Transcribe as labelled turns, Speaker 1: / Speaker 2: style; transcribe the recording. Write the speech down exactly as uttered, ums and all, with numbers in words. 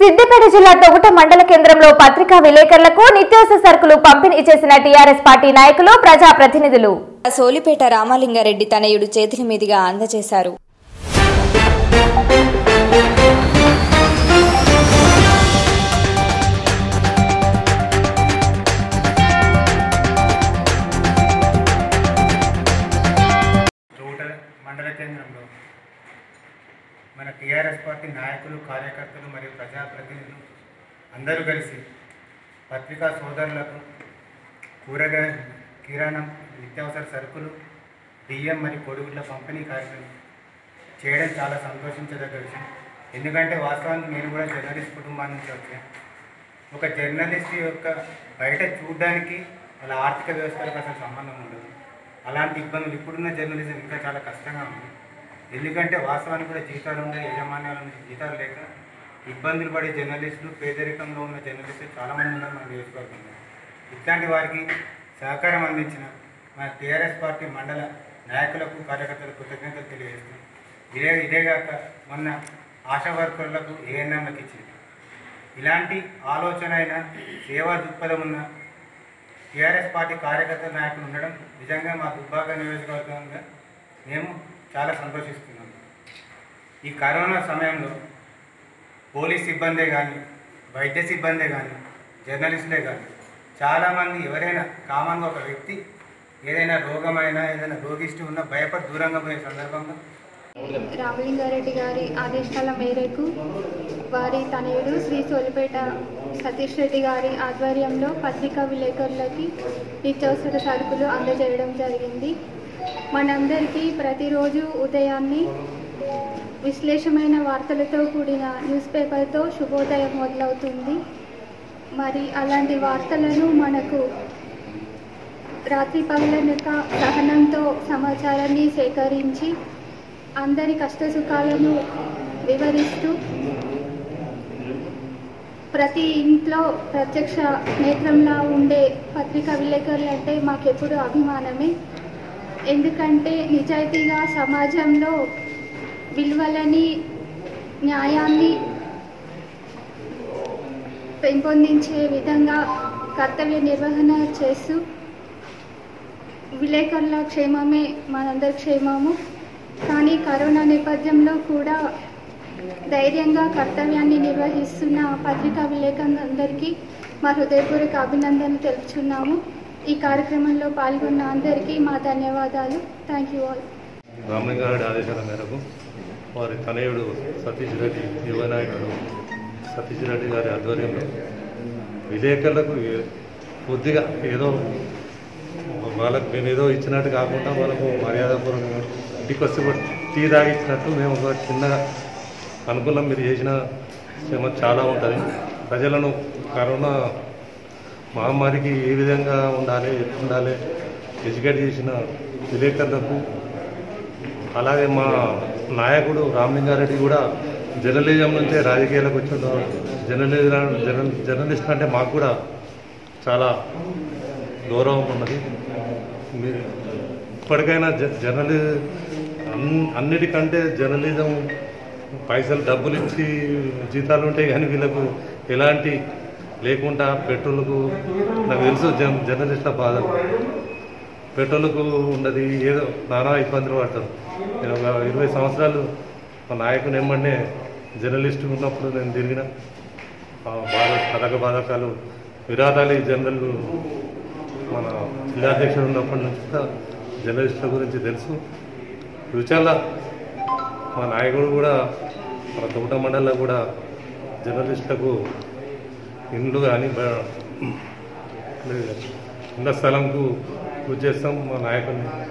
Speaker 1: సిద్దిపేట జిల్లా తొగుట మండల కేంద్రంలో పత్రికా విలేకరులకు నిత్యావసర సరుకులు పంపిణీ చేసిన టీఆర్ఎస్ పార్టీ నాయకులు ప్రజాప్రతినిధులు.
Speaker 2: సోలిపేట రామలింగారెడ్డి తనయుడు చేతుల మీదుగా అందజేశారు.
Speaker 3: మండల కేంద్రంలో మన టీఆర్ఎస్ పార్టీ నాయకులు, కార్యకర్తలు మరియు ప్రజాప్రతినిధులు అందరూ కలిసి పత్రికా సోదరులకు కూరగాయ, కిరాణం, నిత్యావసర సరుకులు, బియ్యం మరియు కొడుగుల పంపిణీ కార్యక్రమం చేయడం చాలా సంతోషించదగ్గ విషయం. ఎందుకంటే వాస్తవానికి నేను కూడా జర్నలిస్ట్ కుటుంబం నుంచి వచ్చాను. ఒక జర్నలిస్ట్ యొక్క బయట చూడడానికి వాళ్ళ ఆర్థిక వ్యవస్థలకు అసలు సంబంధం ఉండదు. అలాంటి ఇబ్బందులు ఇప్పుడున్న జర్నలిజం ఇంకా చాలా కష్టంగా ఉంది. ఎందుకంటే వాస్తవానికి కూడా జీతాలు ఉండే యజమాన్యాల నుంచి జీతాలు లేక ఇబ్బందులు పడే జర్నలిస్టులు, పేదరికంలో ఉన్న జర్నలిస్టులు చాలామంది ఉన్నారు మన నియోజకవర్గంలో. ఇట్లాంటి వారికి సహకారం అందించిన మన టీఆర్ఎస్ పార్టీ మండల నాయకులకు, కార్యకర్తలకు కృతజ్ఞతలు తెలియజేస్తున్నాం. ఇదే ఇదేగాక మొన్న ఆశా వర్కర్లకు ఏఎన్ఎంలకు ఇచ్చింది. ఇలాంటి ఆలోచన అయిన సేవా దృక్పథం ఉన్న టీఆర్ఎస్ పార్టీ కార్యకర్త నాయకులు ఉండడం నిజంగా మా దుబ్బాక నియోజకవర్గంగా మేము చాలా సంతోషిస్తున్నాం. ఈ కరోనా సమయంలో పోలీస్ సిబ్బందే కానీ, వైద్య సిబ్బందే కానీ, జర్నలిస్టులే కానీ చాలామంది ఎవరైనా కామన్గా ఒక వ్యక్తి ఏదైనా రోగమైనా, ఏదైనా రోగిష్టి ఉన్నా భయపడి దూరంగా పోయే సందర్భంలో
Speaker 4: రామలింగారెడ్డి గారి ఆదేశాల మేరకు వారి తనయుడు శ్రీ సోలిపేట సతీష్ రెడ్డి గారి ఆధ్వర్యంలో పత్రికా విలేకరులకి నిత్యావసర సరుకులు అందజేయడం జరిగింది. మనందరికీ ప్రతిరోజు ఉదయాన్నే విశ్లేషమైన వార్తలతో కూడిన న్యూస్ పేపర్తో శుభోదయం మొదలవుతుంది. మరి అలాంటి వార్తలను మనకు రాత్రి పగలనక సహనంతో సమాచారాన్ని సేకరించి అందరి కష్టసుఖాలను వివరిస్తూ ప్రతి ఇంట్లో ప్రత్యక్ష నేత్రంలా ఉండే పత్రికా విలేకరులు అంటే మాకెప్పుడు అభిమానమే. ఎందుకంటే నిజాయితీగా సమాజంలో విలువలని, న్యాయాన్ని పెంపొందించే విధంగా కర్తవ్య నిర్వహణ చేస్తూ విలేకరుల క్షేమమే మనందరి క్షేమము. కానీ కరోనా నేపథ్యంలో కూడా ధైర్యంగా కర్తవ్యాన్ని నిర్వహిస్తున్న పత్రికా విలేకరులందరికీ మా హృదయపూర్వక అభినందనలు తెలుపుచున్నాము. ఈ కార్యక్రమంలో పాల్గొన్న అందరికీ మా ధన్యవాదాలు. Thank you all.
Speaker 5: రామలింగారెడ్డి ఆదేశాల మేరకు వారి తనయుడు సతీష్ రెడ్డి, యువ నాయకుడు సతీష్ రెడ్డి గారి ఆధ్వర్యంలో విలేకరులకు కొద్దిగా ఏదో వాళ్ళకు మేము ఏదో ఇచ్చినట్టు కాకుండా వాళ్ళకు మర్యాదపూర్వకంగా ఇంటికి వస్తే టీ తాగిచ్చినట్టు మేము ఒక చిన్నగా అనుకూలం. మీరు చేసిన శ్రమ చాలా ఉంటుంది. ప్రజలను కరోనా మహమ్మారికి ఏ విధంగా ఉండాలి, ఎట్లా ఉండాలి ఎడ్యుకేట్ చేసిన విలేకరులకు, అలాగే మా నాయకుడు రామలింగారెడ్డి కూడా జర్నలిజం నుంచే రాజకీయాలకు వచ్చిన జర్నలిజం జర్న జర్నలిస్ట్ అంటే మాకు కూడా చాలా గౌరవం ఉన్నది. ఇప్పటికైనా జ జర్నలి అన్నిటికంటే జర్నలిజం పైసలు డబ్బులు ఇచ్చి జీతాలు ఉంటాయి, కానీ వీళ్ళకు ఎలాంటి లేకుండా పెట్రోల్కు, నాకు తెలుసు జన్ జర్నలిస్టుల బాధలు, పెట్రోల్కు ఉన్నది ఏదో నానా ఇబ్బందులు పడతారు. నేను ఒక ఇరవై సంవత్సరాలు మా నాయకుని ఏమంటే జర్నలిస్టు ఉన్నప్పుడు నేను తిరిగిన బాధ పథక బాధకాలు విరాదాలి జనరల్ మన జిల్లాధ్యక్షుడు ఉన్నప్పటి నుంచి జర్నలిస్టుల గురించి తెలుసు. ఫ్యూచర్లో మా నాయకుడు కూడా మన తోట మండలంలో కూడా జర్నలిస్టులకు ఇండ్లు కానీ ఇళ్ళ స్థలంకు పూజ చేస్తాం మా నాయకుడిని.